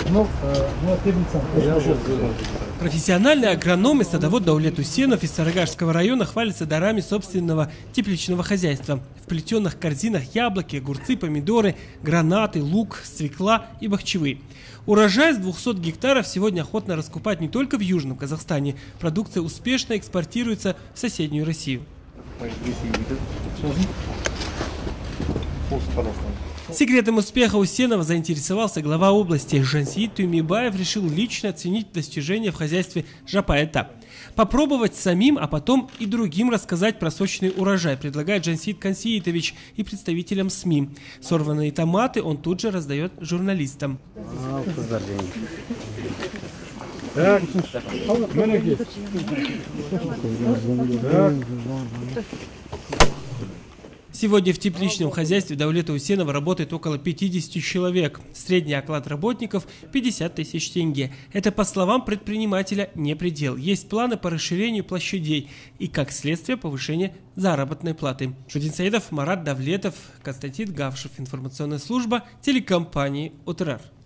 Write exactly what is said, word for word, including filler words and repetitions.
Профессиональный агроном и садовод Даулет Усенов из Сарыгашского района хвалится дарами собственного тепличного хозяйства. В плетеных корзинах яблоки, огурцы, помидоры, гранаты, лук, свекла и бахчевые. Урожай с двухсот гектаров сегодня охотно раскупать не только в Южном Казахстане. Продукция успешно экспортируется в соседнюю Россию. Секретом успеха Усенова заинтересовался глава области. Жансиит Тюймебаев решил лично оценить достижения в хозяйстве Жапаэта. Попробовать самим, а потом и другим рассказать про сочный урожай, предлагает Жансиит Кансиитович и представителям СМИ. Сорванные томаты он тут же раздает журналистам. Сегодня в тепличном хозяйстве Даулета Усенова работает около пятидесяти человек. Средний оклад работников – пятьдесят тысяч тенге. Это, по словам предпринимателя, не предел. Есть планы по расширению площадей и, как следствие, повышения заработной платы. Шудин Саидов, Марат Давлетов, Константин Гавшев. Информационная служба телекомпании ОТРАР.